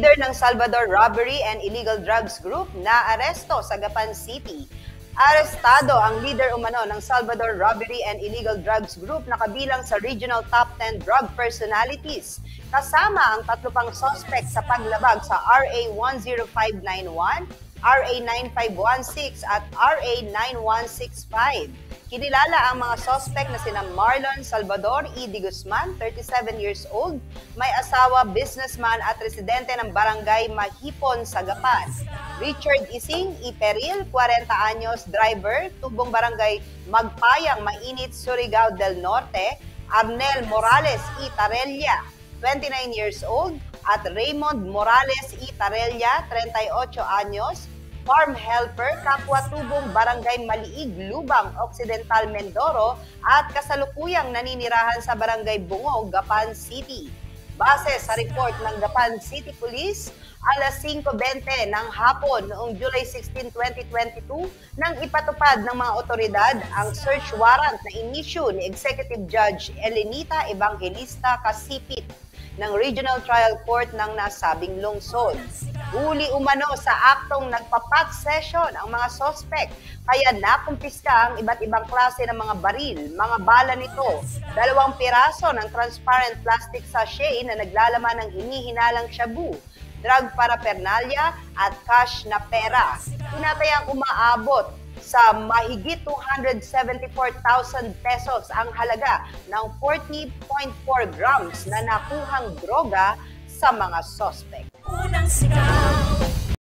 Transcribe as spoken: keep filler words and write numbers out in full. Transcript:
Leader ng Salvador Robbery and Illegal Drugs Group na aresto sa Gapan City. Arestado ang leader umano ng Salvador Robbery and Illegal Drugs Group na kabilang sa Regional Top ten Drug Personalities. Kasama ang tatlo pang suspect sa paglabag sa R A one zero five nine one, R A nine five one six at R A nine one six five. Kinilala ang mga suspect na sina Marlon Salvador E. De Guzman, thirty-seven years old, may asawa, businessman at residente ng barangay Mahipon sa Gapan. Richard Ising E. Peril, forty anyos, driver, tubong barangay Magpayang, Mainit, Surigao del Norte. Arnel Morales E. Tarella, twenty-nine years old, at Raymond Morales E. Tarella, thirty-eight anyos, farm helper, kapwa tubong barangay Maliig, Lubang, Occidental, Mindoro at kasalukuyang naninirahan sa barangay Bungog, Gapan City. Base sa report ng Gapan City Police, alas singko bente ng hapon noong July sixteenth, twenty twenty-two nang ipatupad ng mga otoridad ang search warrant na inisyu ni Executive Judge Elenita Evangelista Casipit ng Regional Trial Court ng nasabing lungsod. Huli umano sa aktong nagpa-pot session ang mga sospek, kaya nakumpiska ang iba't ibang klase ng mga baril, mga bala nito, dalawang piraso ng transparent plastic sachet na naglalaman ng hinihinalang shabu, drug paraphernalia at cash na pera. Tinatayang umaabot sa mahigit two hundred seventy-four thousand pesos ang halaga ng forty point four grams na nakuhang droga sa mga sospek. Unang sigaw.